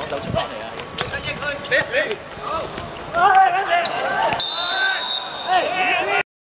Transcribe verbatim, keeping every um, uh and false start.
走出翻嚟啊！ 你你，好，嚟嚟嚟。